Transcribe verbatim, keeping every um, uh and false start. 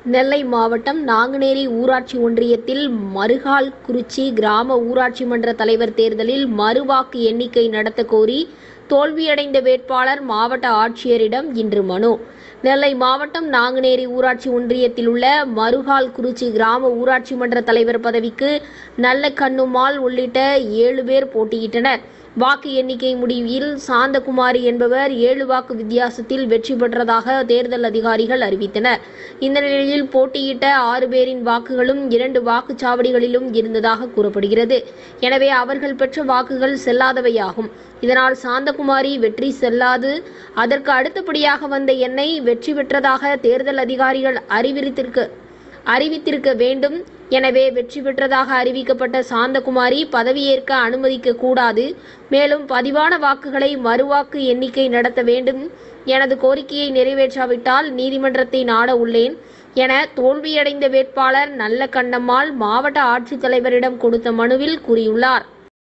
நெல்லை மாவட்டம் நாங்குநேரி ஊராட்சி ஒன்றியத்தில் மருகால்குறிச்சி கிராம ஊராட்சி மன்ற தலைவர் தேர்தலில் மறுவாக்கு எண்ணிக்கை நடத்த கோரி தோல்வியடைந்த வேட்பாளர் மாவட்ட ஆட்சியரிடம் இன்று மனு. நெல்லை மாவட்டம் நாங்குநேரி ஊராட்சி ஒன்றியத்தில் உள்ள மருகால்குறிச்சி கிராம ஊராட்சி மன்ற தலைவர் பதவிக்கு நல்லக்கண்ணும்மாள் உள்ளிட்ட ஏழு பேர் போட்டியிட்டனர். வாக்கு எண்ணிக்கை முடிவில் சாந்தகுமாரி என்பவர் ஏழு வாக்கு வித்தியாசத்தில் வெற்றி பெற்றதாக தேர்தல் அதிகாரிகள் அறிவித்தனர். இந்த நிலையில் போட்டியிட்ட ஆறு பேரின் வாக்குகளும் இரண்டு வாக்குச்சாவடிகளிலும் இருந்ததாக கூறப்படுகிறது. எனவே அவர்கள் பெற்ற வாக்குகள் செல்லாதவையாகும். இதனால் சாந்தகுமாரி வெற்றி செல்லாது. அதற்கு அடுத்தபடியாக வந்த எண்ணை வெற்றி பெற்றதாக தேர்தல் அதிகாரிகள் அறிவித்திருக்க அறிவித்திருக்க வேண்டும். எனவே வெற்றி பெற்றதாக அறிவிக்கப்பட்ட சாந்தகுமாரி பதவியேற்க அனுமதிக்க கூடாது. மேலும் பதிவான வாக்குகளை மறுவாக்கு எண்ணிக்கை நடத்த வேண்டும். எனது கோரிக்கையை நிறைவேற்றாவிட்டால் நீதிமன்றத்தை நாட உள்ளேன் என தோல்வியடைந்த வேட்பாளர் நல்லக்கண்ணம்மாள் மாவட்ட ஆட்சித்தலைவரிடம் கொடுத்த மனுவில் கூறியுள்ளார்.